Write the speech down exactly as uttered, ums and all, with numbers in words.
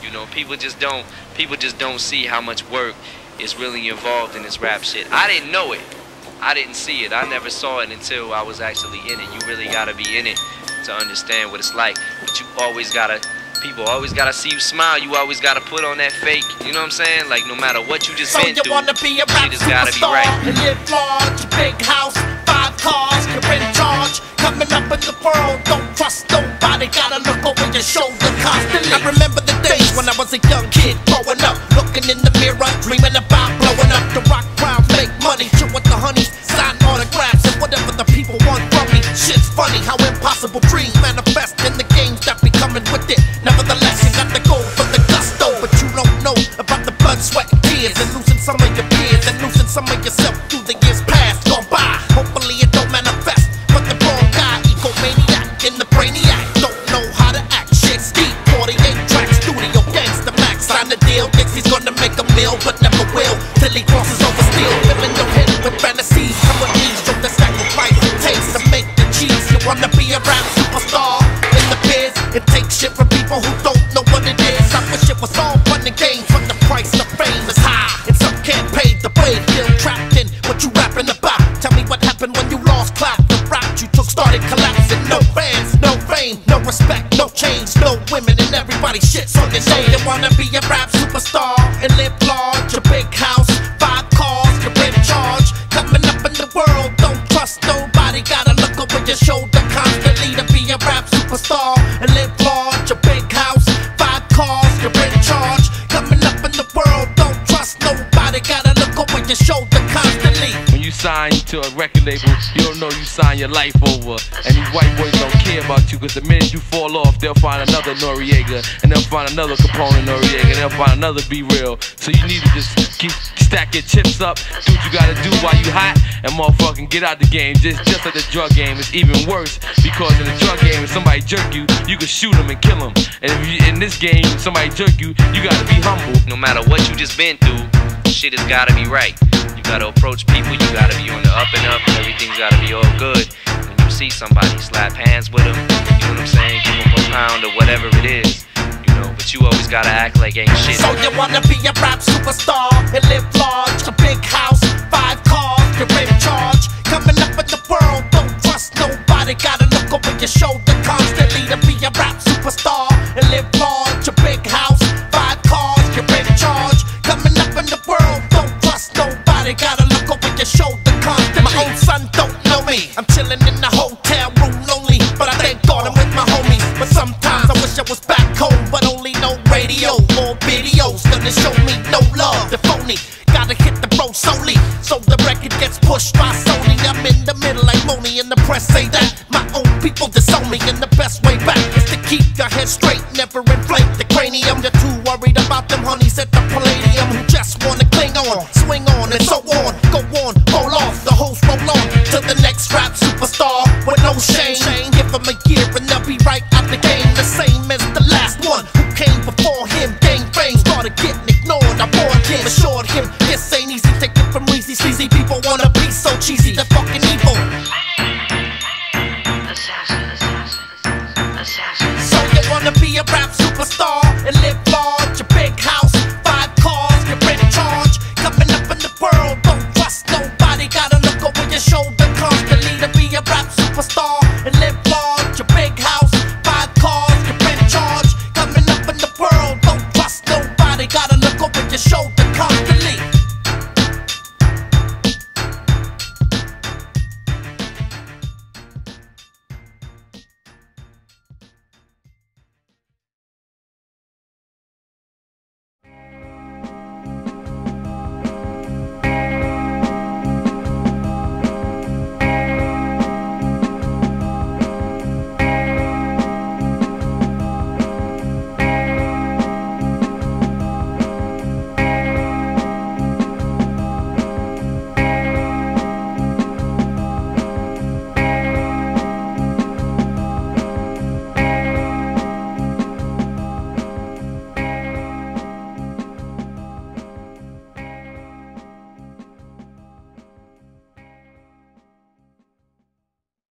You know, people just don't people just don't see how much work is really involved in this rap shit. I didn't know it. I didn't see it. I never saw it until I was actually in it. You really gotta be in it to understand what it's like. But you always gotta, people always gotta see you smile. You always gotta put on that fake. You know what I'm saying? Like no matter what you just so been you through, wanna be a rap shit has gotta be superstar right. and live large, big house, five cars, you're in charge. Coming up in the world, don't trust nobody. Gotta look over your shoulder constantly. I remember the days when I was a young kid growing up, looking in the mirror, dreaming about blowing up. The rock crowd, make money, chill with the honeys, sign autographs and whatever the people want from me. Shit's funny how impossible dreams manifest in the games that be coming with it. Nevertheless, you got to go for the gusto, but you don't know about the blood, sweat, and tears, and losing some of your peers, and losing some of yourself through the years past gone by. Hopefully it don't manifest, but the wrong guy, egomaniac in the brainiac, don't know how to act. Shit's deep, forty-eight tracks, studio gangsta max. Sign the deal, thinks he's gonna make a meal, but never will till he crosses over steel. Filling your head with fantasies, come with me, show the sacrifice it takes to make the cheese. You wanna be a rap superstar in the biz? It takes shit from people who don't know what it is. I wish it was all fun and games, but the price of fame is high, and some can't pay the way. Still trapped in what you rapping about. Tell me what happened when you lost clap. The route you took started collapsing. No fans, no fame, no respect, no change, no women, and everybody shits on your name. You wanna be a rap superstar and live large, a big house, five cars, you're in charge. Coming up in the world, don't trust nobody. Gotta look over your shoulder constantly to be a rap superstar and live large, a big house, five cars, you're in charge. Coming up in the world, don't trust nobody. Gotta look over your shoulder constantly. When you sign to a record label, you don't know you sign your life over. And these white boys don't care about you, cause the minute you fall off, they'll find another Noriega, and they'll find another Capone Noriega, and they'll find another Be Real. So you need to just keep, stack your chips up, do what you gotta do while you hot, and motherfucking get out the game. Just, just like the drug game, it's even worse, because in the drug game, if somebody jerk you, you can shoot them and kill them. And if you, in this game, if somebody jerk you, you gotta be humble. No matter what you just been through, shit has gotta be right. You gotta approach people, you gotta be on the up and up, everything's gotta be all good. When you see somebody, slap hands with them, you know what I'm saying, give them a pound or whatever it is, you know, but you always gotta act like ain't shit. So you wanna be a rap superstar and live large, a big house, five cars, you're in charge. Coming up in the world, don't trust nobody. Gotta look over your shoulder constantly to be a rap superstar and live large, a big house, five cars, you're in charge. Coming up in the world, don't trust nobody. Gotta look over your shoulder constantly. My own son don't know me, I'm chilling in the hotel room lonely, but I thank God I'm with my homies. But sometimes I wish I was back home, but only no radio or videos gonna show me no love. The phony, gotta hit the road solely, so the record gets pushed by Sony. I'm in the middle like Moni, and the press say that my own people disown me, and the best way back is to keep your head straight, never inflate the cranium. You're too worried about them honeys at the Palladium who just wanna cling on, swing on, and so on. Go on, roll off, the host roll on to the next rap superstar with no shame. Give them a year and they'll be right out the game, the same as the last one who came before him. Gained fame, started getting ignored. I warned him, assured him this ain't easy. Take it from Reezy, sleazy people wanna be so cheesy. The